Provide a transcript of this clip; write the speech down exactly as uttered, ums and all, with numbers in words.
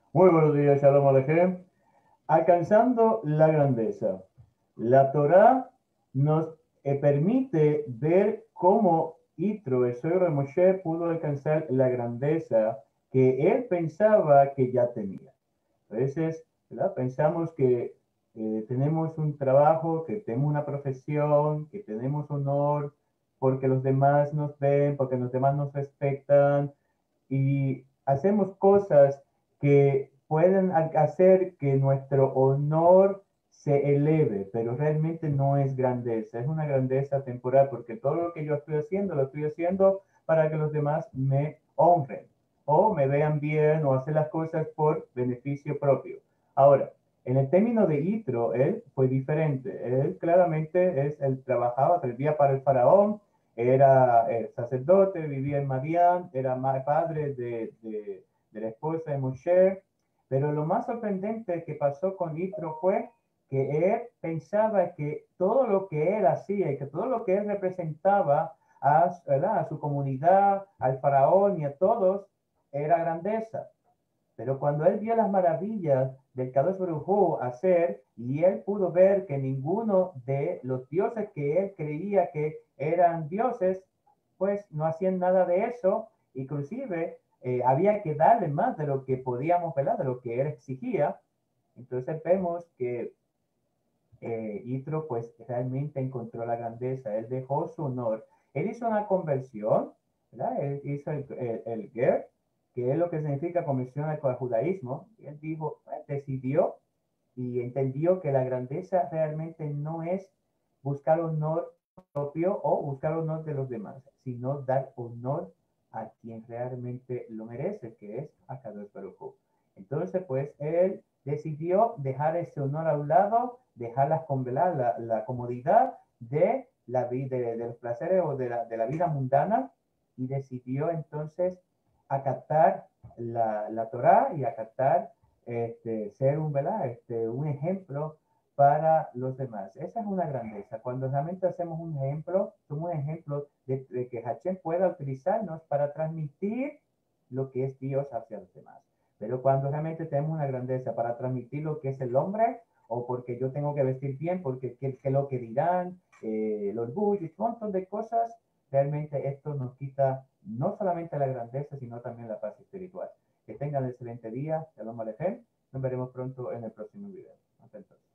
Muy buenos días, Shalom Alejem. Alcanzando la grandeza. La Torá nos eh, permite ver cómo Yitro, el suegro de Moshe, pudo alcanzar la grandeza que él pensaba que ya tenía. A veces, ¿verdad? Pensamos que eh, tenemos un trabajo, que tenemos una profesión, que tenemos honor, porque los demás nos ven, porque los demás nos respetan, y hacemos cosas que pueden hacer que nuestro honor se eleve, pero realmente no es grandeza, es una grandeza temporal, porque todo lo que yo estoy haciendo, lo estoy haciendo para que los demás me honren o me vean bien o hacer las cosas por beneficio propio. Ahora, en el término de Yitro, él fue diferente. Él claramente es, él trabajaba, servía para el faraón, era eh, sacerdote, vivía en Madián, era padre de, de, de la esposa de Moshe, pero lo más sorprendente que pasó con Yitro fue que él pensaba que todo lo que él hacía y que todo lo que él representaba a, a su comunidad, al faraón y a todos, era grandeza. Pero cuando él vio las maravillas del Kadosh Baruj Hu hacer, y él pudo ver que ninguno de los dioses que él creía que eran dioses, pues no hacían nada de eso, inclusive eh, había que darle más de lo que podíamos, ¿verdad? De lo que él exigía. Entonces vemos que eh, Yitro pues realmente encontró la grandeza, él dejó su honor, él hizo una conversión, ¿verdad? Él hizo el, el, el Ger, que es lo que significa conversión al judaísmo, y él dijo, pues, decidió y entendió que la grandeza realmente no es buscar honor propio o buscar honor de los demás, sino dar honor a quien realmente lo merece, que es a Kadosh Baruj Hu. Entonces, pues él decidió dejar ese honor a un lado, dejar la, la, la comodidad de, la, de, de los placeres o de la, de la vida mundana y decidió entonces acatar la, la Torah y acatar este, ser un, ¿verdad? Este, un ejemplo para los demás. Esa es una grandeza. Cuando realmente hacemos un ejemplo, somos un ejemplo de, de que Hashem pueda utilizarnos para transmitir lo que es Dios hacia los demás. Pero cuando realmente tenemos una grandeza para transmitir lo que es el hombre, o porque yo tengo que vestir bien, porque qué, qué lo que dirán, eh, el orgullo y un montón de cosas, realmente esto nos quita no solamente la grandeza, sino también la paz espiritual. Que tengan un excelente día. Shalom Alejem. Nos veremos pronto en el próximo video. Hasta entonces.